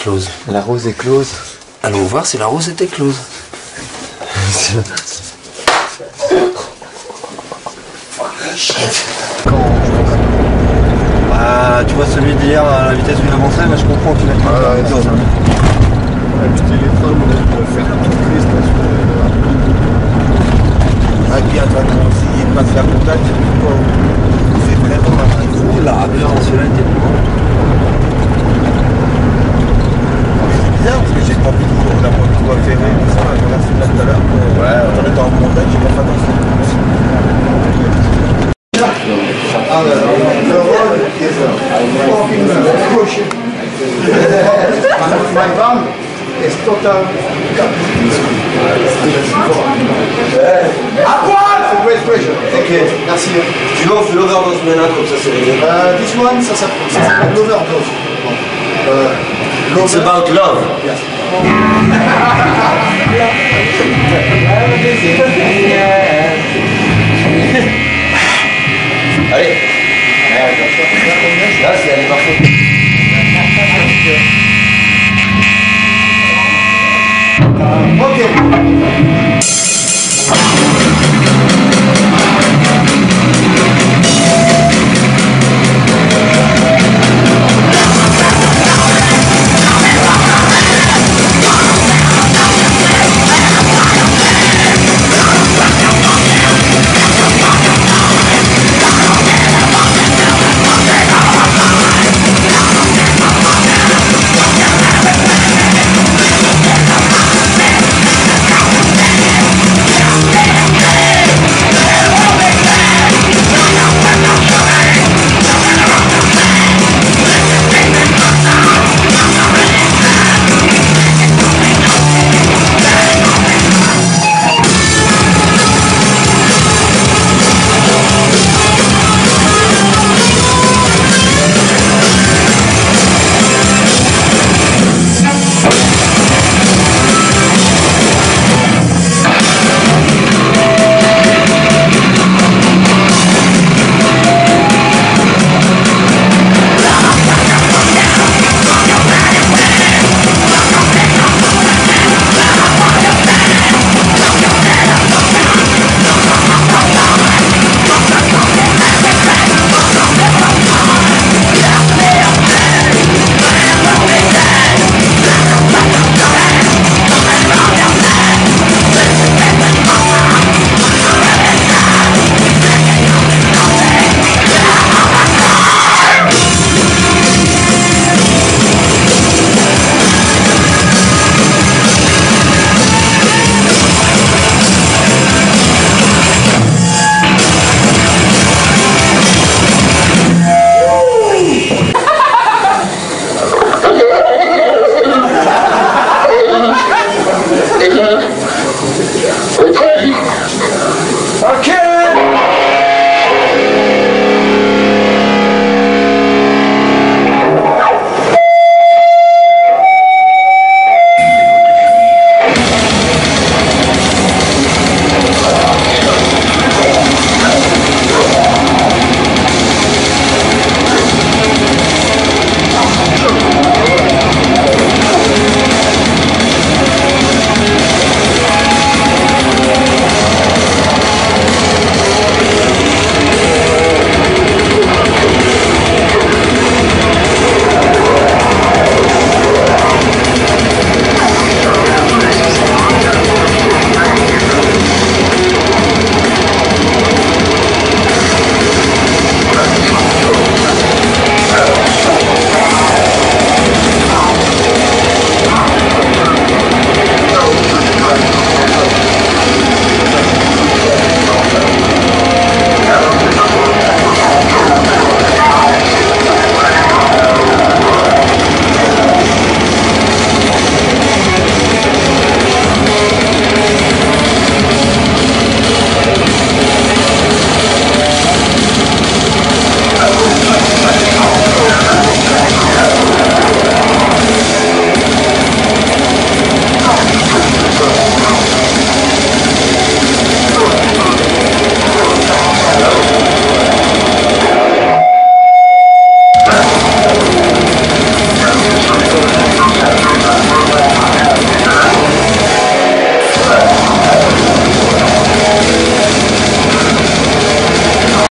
close. La rose est close. Allons voir si la rose était close. Ah, tu vois celui d'hier à la vitesse où il avançait, mais je comprends qu'il a pas la close. Avec le téléphone, on peut faire toutes les stations. Ah, puis attends, s'il n'est pas de faire contact, c'est vraiment un. Oula, déjà celui-là était bon. C'est bizarre parce que j'ai pas vu tout à ferrer, tout ça, je regarde là tout à l'heure. Ouais, en étant en montagne, j'ai pas fait attention. Le rôle est my van is total. À poil! Great pleasure. Ok, Merci. tu vois, on fait l'overdose maintenant, comme ça c'est réglé. This one, ça s'appelle l'overdose. It's about love. Yes. Allez. Là, c'est allé parfait. Ok.